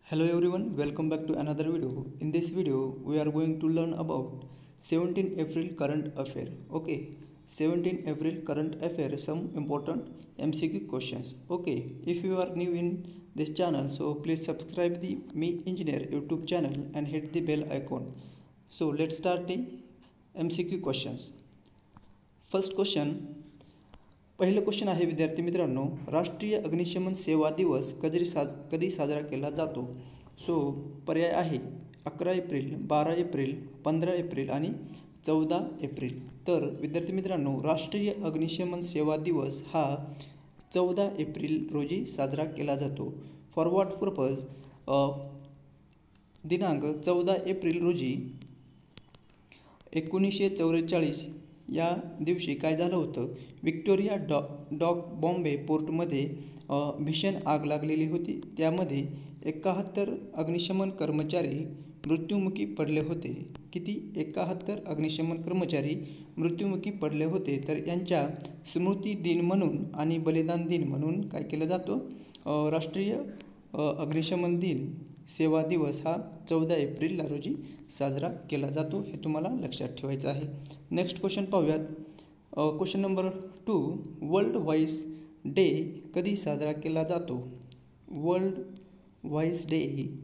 Hello everyone, welcome back to another video. In this video, we are going to learn about 17 April current affair. Okay, 17 April current affair, some important MCQ questions. Okay, if you are new in this channel, so please subscribe the Me Engineer YouTube channel and hit the bell icon. So let's start the MCQ questions. First question. पहिलं question आहे विद्यार्थी मित्रांनो, राष्ट्रीय अग्निशमन सेवा दिवस कधी साजरा केला जातो? सो पर्याय आहे 11 एप्रिल, 12 एप्रिल, 15 एप्रिल आणि 14 एप्रिल. तर विद्यार्थी मित्रांनो, राष्ट्रीय अग्निशमन सेवा दिवस हा 14 एप्रिल रोजी साजरा केला जातो. For what purpose? दिनांक 14 एप्रिल रोजी 1944 या दिवशी काय झालं होतं? व्हिक्टोरिया डॉक बॉम्बे पोर्टमध्ये भीषण आग लागलेली होती. त्यामध्ये 71 अग्निशमन कर्मचारी मृत्युमुखी पडले होते. किती? 71 अग्निशमन कर्मचारी मृत्युमुखी पडले होते. तर यांच्या स्मृती दिन म्हणून आणि बलिदान दिन म्हणून काय केलं जातो? राष्ट्रीय अग्निशमन दिन सेवा दिवस हा 14 एप्रिल रोजी साजरा केला जातो. हे तुम्हाला लक्षात ठेवायचं आहे. नेक्स्ट क्वेश्चन पाहूयात. Question number 2. World voice day कधी साजरा केला जातो? वर्ल्ड व्हॉइस डे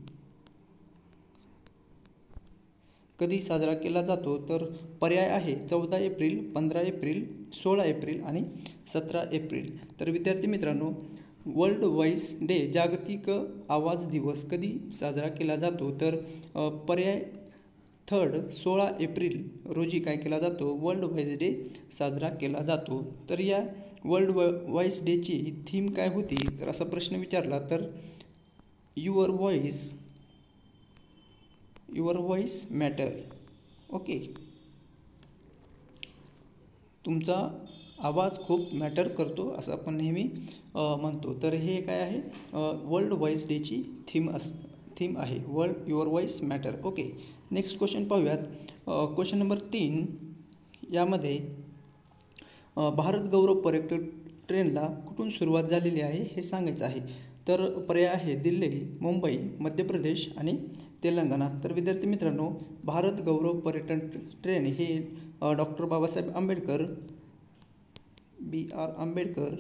कधी साजरा केला जातो? तर पर्याय आहे 14 एप्रिल, 15 एप्रिल, 16 एप्रिल आणि 17 एप्रिल. तर विद्यार्थी मित्रांनो, वर्ल्ड व्हॉइस डे जागतिक आवाज दिवस कधी साजरा केला जातो? तर पर्याय 16 एप्रिल रोजी काय केला जातो? वर्ल्ड व्हॉइस डे साजरा केला जातो. तर या वर्ल्ड व्हॉइस डेची थीम काय होती? तर असा प्रश्न विचारला तर युअर व्हॉइस मॅटर. ओके, तुमचा आवाज खूप मॅटर करतो असं आपण नेहमी म्हणतो. तर हे काय आहे? वर्ल्ड व्हॉइस डेची थीम आहे, your voice matter. Okay, next question पाहूयात. क्वेश्चन नंबर 3 यामध्ये भारत गौरव पर्यटक ट्रेनला कुठून सुरुवात झालेली आहे हे सांगायचं आहे. तर पर्याय आहे दिल्ली, मुंबई, मध्य प्रदेश आणि तेलंगणा. तर विद्यार्थी मित्रांनो, भारत गौरव पर्यटन ट्रेन हे डॉक्टर बाबासाहेब आंबेडकर B.R. आंबेडकर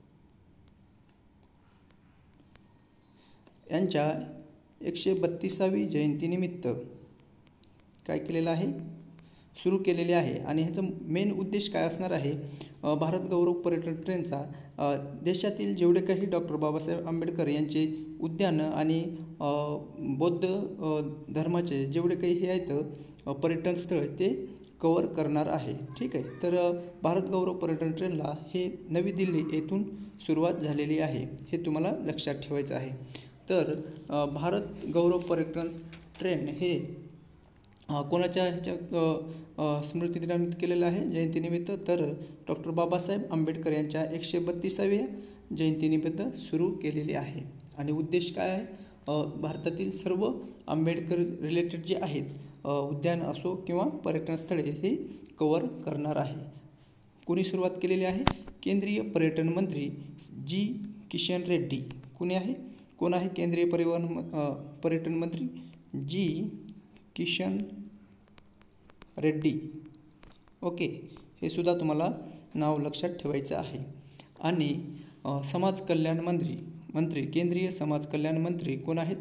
यांच्या 132वी जयंतीनिमित्त काय केलेलं आहे? सुरू केलेले आहे. आणि ह्याचं मेन उद्देश काय असणार आहे? भारत गौरव पर्यटन ट्रेनचा देशातील जेवढे काही डॉक्टर बाबासाहेब आंबेडकर यांचे उद्यानं आणि बौद्ध धर्माचे जेवढे काही हे आहेत पर्यटन स्थळ ते कवर करणार आहे. ठीक आहे. तर भारत गौरव पर्यटन ट्रेनला हे नवी दिल्ली येथून सुरुवात झालेली आहे. हे तुम्हाला लक्षात ठेवायचं आहे. तर भारत गौरव पर्यटन ट्रेन हे कोणाच्या ह्याच्या स्मृतिदिनानिमित्त केलेलं आहे? जयंतीनिमित्त. तर डॉक्टर बाबासाहेब आंबेडकर यांच्या 132व्या जयंतीनिमित्त सुरू केलेली आहे. आणि उद्देश काय आहे? भारतातील सर्व आंबेडकर रिलेटेड जे आहेत उद्यान असो किंवा पर्यटन स्थळे हे कवर करणार आहे. कोणी सुरुवात केलेली आहे? केंद्रीय पर्यटन मंत्री जी किशन रेड्डी. कोण आहे केंद्रीय पर्यटन मंत्री? जी किशन रेड्डी. ओके, हे सुद्धा तुम्हाला नाव लक्षात ठेवायचं आहे. आणि समाज कल्याण मंत्री केंद्रीय समाज कल्याण मंत्री कोण आहेत?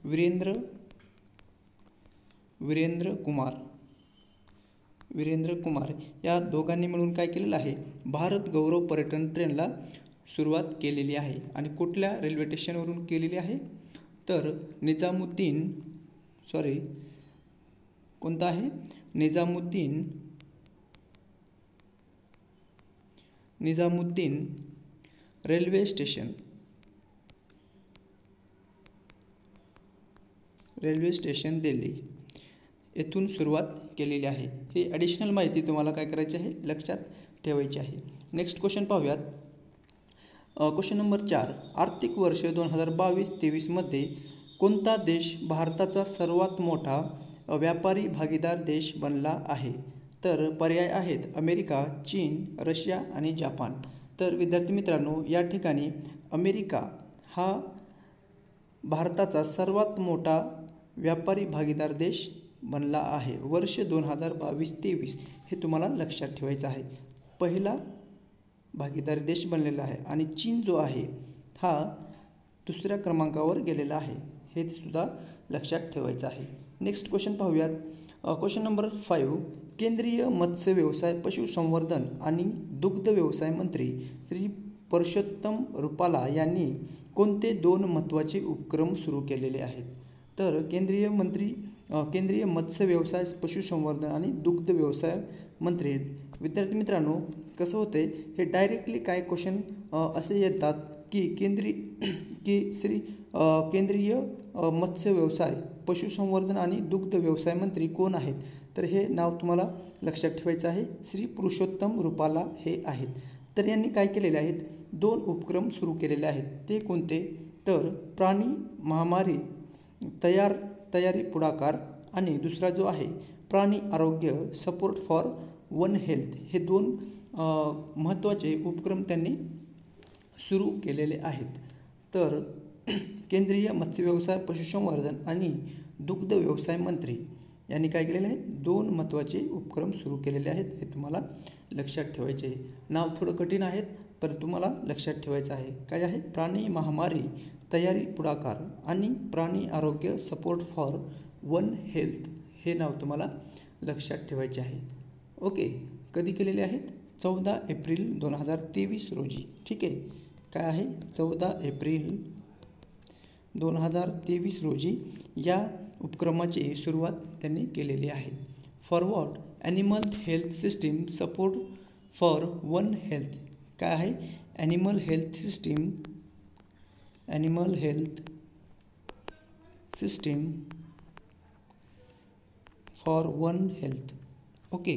वीरेंद्र कुमार या दोघांनी मिळून काय केलेलं आहे? भारत गौरव पर्यटन ट्रेनला सुरुवात केलेली आहे. आणि कुठल्या रेल्वे स्टेशनवरून केलेली आहे? तर कोणता आहे? निजामुद्दीन रेल्वे स्टेशन दिल्ली येथून सुरुवात केलेली आहे. ही ॲडिशनल माहिती तुम्हाला काय करायची आहे? लक्षात ठेवायची आहे. नेक्स्ट क्वेश्चन पाहूयात. Question number 4. आर्थिक वर्ष 2022-23 मध्ये कोणता देश भारताचा सर्वात मोठा व्यापारी भागीदार देश बनला आहे? तर पर्याय आहेत अमेरिका, चीन, रशिया आणि जपान. तर विद्यार्थी मित्रांनो, या ठिकाणी अमेरिका हा भारताचा सर्वात मोठा व्यापारी भागीदार देश बनला आहे? वर्ष 2022-23 हे तुम्हाला लक्षात ठेवायचं आहे. पहिला भागीदारी देश बनलेला आहे आणि चीन जो आहे हा दुसऱ्या क्रमांकावर गेलेला आहे, हे सुद्धा लक्षात ठेवायचं आहे. नेक्स्ट क्वेश्चन पाहूयात. Question number 5. केंद्रीय मत्स्य व्यवसाय, पशुसंवर्धन आणि दुग्ध व्यवसाय मंत्री श्री परषोत्तम रुपाला यांनी कोणते 2 महत्त्वाचे उपक्रम सुरू केलेले आहेत? तर केंद्रीय मत्स्य व्यवसाय, पशुसंवर्धन आणि दुग्ध व्यवसाय मंत्री. विद्यार्थी मित्रांनो, कसं होते हे डायरेक्टली काय क्वेश्चन असे येतात की केंद्रीय मत्स्य व्यवसाय, पशुसंवर्धन आणि दुग्ध व्यवसाय मंत्री कोण आहेत? तर हे नाव तुम्हाला लक्षात ठेवायचं आहे. श्री पुरुषोत्तम रुपाला हे आहेत. तर यांनी काय केलेले आहेत? 2 उपक्रम सुरू केलेले आहेत. ते कोणते? तर प्राणी महामारी तयारी पुढाकार आणि दुसरा जो आहे प्राणी आरोग्य सपोर्ट फॉर वन हेल्थ, हे 2 महत्त्वाचे उपक्रम त्यांनी सुरू केलेले आहेत. तर केंद्रीय मत्स्य व्यवसाय, पशुसंवर्धन आणि दुग्ध व्यवसाय मंत्री यांनी काय केलेले आहेत? 2 महत्त्वाचे उपक्रम सुरू केलेले आहेत. हे तुम्हाला लक्षात ठेवायचे आहे. नाव थोडं कठीण आहेत पण तुम्हाला लक्षात ठेवायचं आहे. काय आहे? प्राणी महामारी तयारी पुढाकार आणि प्राणी आरोग्य सपोर्ट फॉर वन हेल्थ, हे नाव तुम्हाला लक्षात ठेवायचे आहे. ओके, कधी केलेले आहेत? 14 एप्रिल 2023 रोजी. ठीक आहे, काय आहे? 14 एप्रिल 2023 रोजी या उपक्रमाची सुरुवात त्यांनी केलेली आहे. Forward animal health system support for one health. काय आहे? Animal health system for one health. Okay,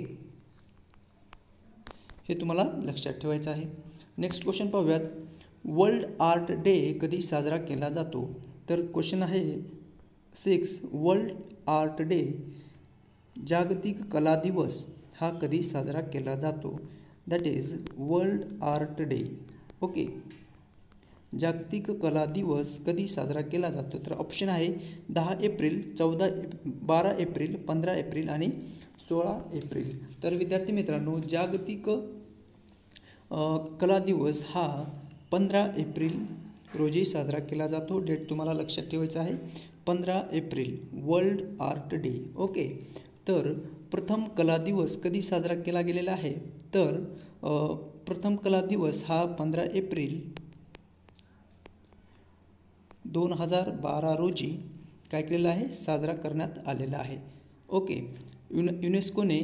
हे तुम्हाला लक्षात ठेवायचं आहे. नेक्स्ट क्वेश्चन पाहूयात. वर्ल्ड आर्ट डे कधी साजरा केला जातो? तर क्वेश्चन आहे 6. वर्ल्ड आर्ट डे, जागतिक कला दिवस हा कधी साजरा केला जातो? That is world art day. Okay, जागतिक कला दिवस कधी साजरा केला जातो? तर ऑप्शन आहे 10 एप्रिल, 12 एप्रिल, 15 एप्रिल आणि 16 एप्रिल. तर विद्यार्थी मित्रांनो, जागतिक कला दिवस हा 15 एप्रिल रोजी साजरा केला जातो. डेट तुम्हाला लक्षात ठेवायचं आहे, 15 एप्रिल, वर्ल्ड आर्ट डे. ओके, तर प्रथम कला दिवस कधी साजरा केला गेलेला आहे? तर प्रथम कला दिवस हा 15 एप्रिल 2012 रोजी काय केलेला आहे? साजरा करण्यात आलेला आहे. ओके, युनेस्कोने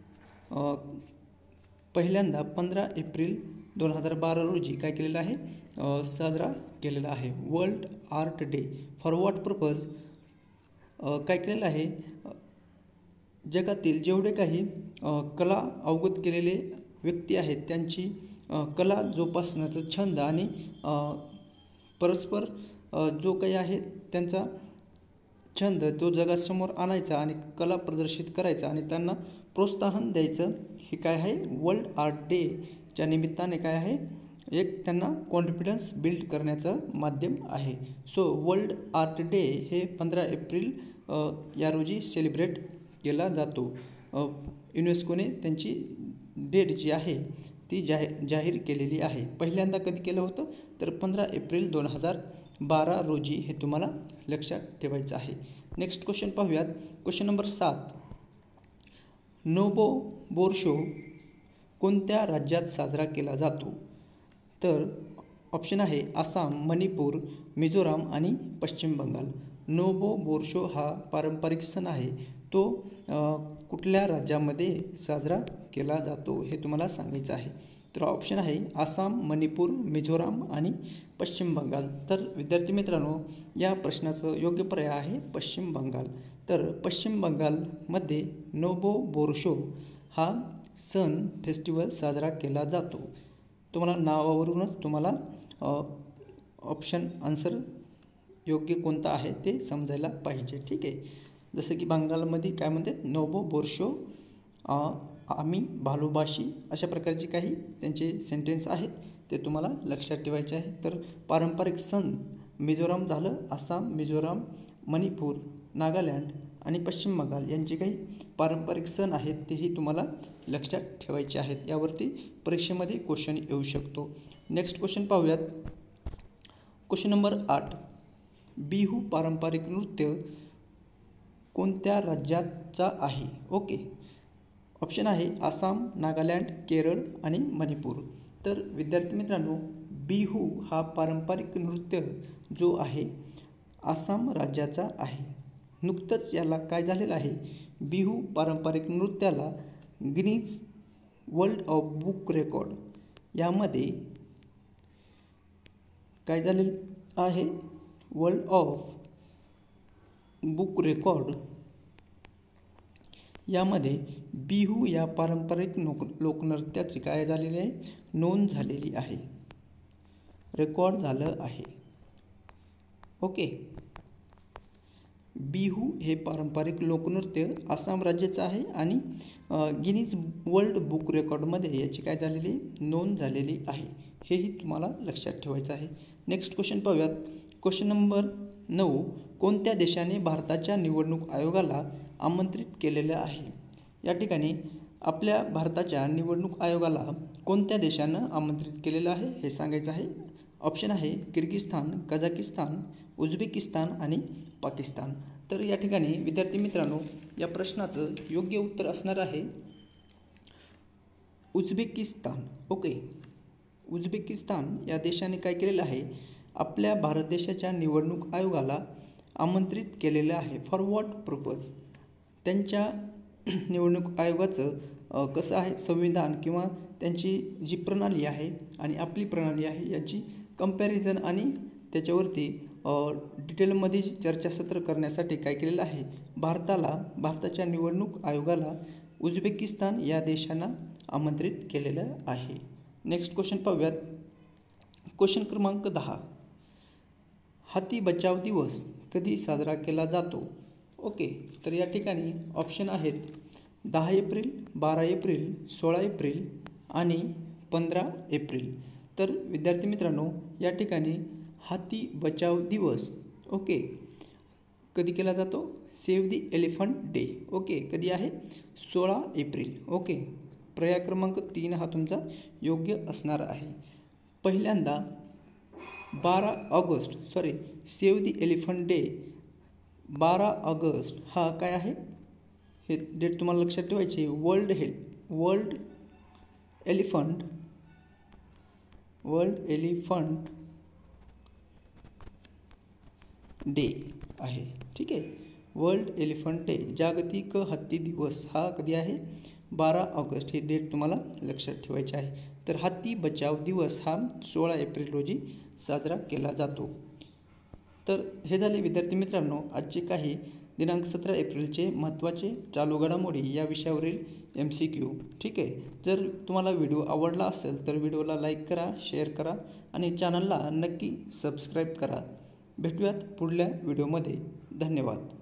पहिल्यांदा 15 एप्रिल 2012 रोजी काय केलेलं आहे? साजरा केलेला आहे world art day. For what purpose? काय केलेलं आहे? जगातील जेवढे काही कला अवगत केलेले व्यक्ती आहेत त्यांची कला जोपासण्याचा छंद आणि परस्पर जो काही आहे त्यांचा छंद तो जगासमोर आणायचा आणि कला प्रदर्शित करायचा आणि त्यांना प्रोत्साहन द्यायचं, हे काय आहे? वर्ल्ड आर्ट डेच्या निमित्ताने काय आहे? एक त्यांना कॉन्फिडन्स बिल्ड करण्याचं माध्यम आहे. सो वर्ल्ड आर्ट डे हे 15 एप्रिल या रोजी सेलिब्रेट केला जातो. युनेस्कोने त्यांची डेट जी आहे ती जाहीर केलेली आहे. पहिल्यांदा कधी केलं होतं? तर 15 एप्रिल 2012 रोजी, हे तुम्हाला लक्षात ठेवायचं आहे. नेक्स्ट क्वेश्चन पाहूयात. Question number 7. Nobo Borsho कोणत्या राज्यात साजरा केला जातो? तर ऑप्शन आहे आसाम, मणिपूर, मिझोराम आणि पश्चिम बंगाल. नोबो बोर शो हा पारंपरिक सण आहे, तो कुठल्या राज्यामध्ये साजरा केला जातो हे तुम्हाला सांगायचं आहे. तर ऑप्शन आहे आसाम, मणिपूर, मिझोराम आणि पश्चिम बंगाल. तर विद्यार्थी मित्रांनो, या प्रश्नाचं योग्य पर्याय आहे पश्चिम बंगाल. तर पश्चिम बंगालमध्ये नोबो बोर शो हा सण फेस्टिवल साजरा केला जातो. तुम्हाला नावावरूनच तुम्हाला ऑप्शन आन्सर योग्य कोणता आहे ते समजायला पाहिजे. ठीक आहे, जसं की बंगालमध्ये काय म्हणतात? नोबो बोर शो, आम्ही भालूबाशी, अशा प्रकारचे काही त्यांचे सेंटेन्स आहेत ते तुम्हाला लक्षात ठेवायचे आहे. तर पारंपरिक सण मिझोराम झालं, आसाम, मिझोराम, मणिपूर, नागालँड आणि पश्चिम बंगाल यांचे काही पारंपरिक सण आहेत तेही तुम्हाला लक्षात ठेवायचे आहेत. यावरती परीक्षेमध्ये क्वेश्चन येऊ शकतो. नेक्स्ट क्वेश्चन पाहूयात. Question number 8. बिहू पारंपरिक नृत्य कोणत्या राज्याचा आहे? ओके. ऑप्शन आहे आसाम, नागालँड, केरळ आणि मणिपूर. तर विद्यार्थी मित्रांनो, बिहू हा पारंपरिक नृत्य जो आहे आसाम राज्याचा आहे. नुकतंच याला काय झालेलं आहे, बिहू पारंपरिक नृत्याला Guinness world of book record यामध्ये काय झालेलं आहे, वर्ल्ड ऑफ बुक रेकॉर्ड यामध्ये बिहू या पारंपरिक लोकनृत्याची काय झालेली आहे, नोंद झालेली आहे, रेकॉर्ड झालं आहे. ओके. बिहू हे पारंपरिक लोकनृत्य आसाम राज्याचं आहे आणि गिनीज वर्ल्ड बुक रेकॉर्डमध्ये याची काय झालेली नोंद झालेली आहे. हेही तुम्हाला लक्षात ठेवायचं आहे. नेक्स्ट क्वेश्चन पाहूयात. Question number 9. कोणत्या देशाने भारताच्या निवडणूक आयोगाला आमंत्रित केलेलं आहे? या ठिकाणी आपल्या भारताच्या निवडणूक आयोगाला कोणत्या देशानं आमंत्रित केलेलं आहे हे सांगायचं आहे. ऑप्शन आहे किर्गिस्तान, कझाकिस्तान, उझबेकिस्तान आणि पाकिस्तान. तर या ठिकाणी विद्यार्थी मित्रांनो, या प्रश्नाचं योग्य उत्तर असणार आहे उझबेकिस्तान. ओके. उझबेकिस्तान या देशाने काय केलेलं आहे, आपल्या भारत देशाच्या निवडणूक आयोगाला आमंत्रित केलेलं आहे. For what purpose? त्यांच्या निवडणूक आयोगाचं कसं आहे संविधान किंवा त्यांची जी प्रणाली आहे आणि आपली प्रणाली आहे याची कंपॅरिझन आणि त्याच्यावरती डिटेलमध्ये चर्चासत्र करण्यासाठी काय केलेलं आहे, भारताच्या निवडणूक आयोगाला उझबेकिस्तान या देशांना आमंत्रित केलेलं आहे. नेक्स्ट क्वेश्चन पाहूयात. क्वेश्चन क्रमांक 10. हाती बचाव दिवस कधी साजरा केला जातो? ओके. तर या ठिकाणी ऑप्शन आहेत 10 एप्रिल, 12 एप्रिल, 16 एप्रिल आणि 15 एप्रिल. तर विद्यार्थी मित्रांनो, या ठिकाणी हाती बचाव दिवस ओके कधी केला जातो? Save the elephant day. Okay. कधी आहे? 16 एप्रिल. ओके. पर्याय क्रमांक 3 हा तुमचा योग्य असणार आहे. पहिल्यांदा 12 ऑगस्ट सेव्ह दी एलिफंट डे 12 ऑगस्ट हा काय आहे, हे डेट तुम्हाला लक्षात ठेवायची. वर्ल्ड एलिफंट डे आहे. ठीक आहे. वर्ल्ड एलिफंट डे, जागतिक हत्ती दिवस हा कधी आहे? 12 ऑगस्ट. ही डेट तुम्हाला लक्षात ठेवायची आहे. तर हत्ती बचाव दिवस हा 16 एप्रिल रोजी साजरा केला जातो. तर हे झाले विद्यार्थी मित्रांनो आजचे काही दिनांक 17 एप्रिलचे महत्त्वाचे चालू घडामोडी या विषयावरील MCQ. ठीक आहे. जर तुम्हाला व्हिडिओ आवडला असेल तर व्हिडिओला लाईक करा, शेअर करा आणि चॅनलला नक्की सबस्क्राईब करा. भेटूयात पुढल्या व्हिडिओमध्ये. धन्यवाद.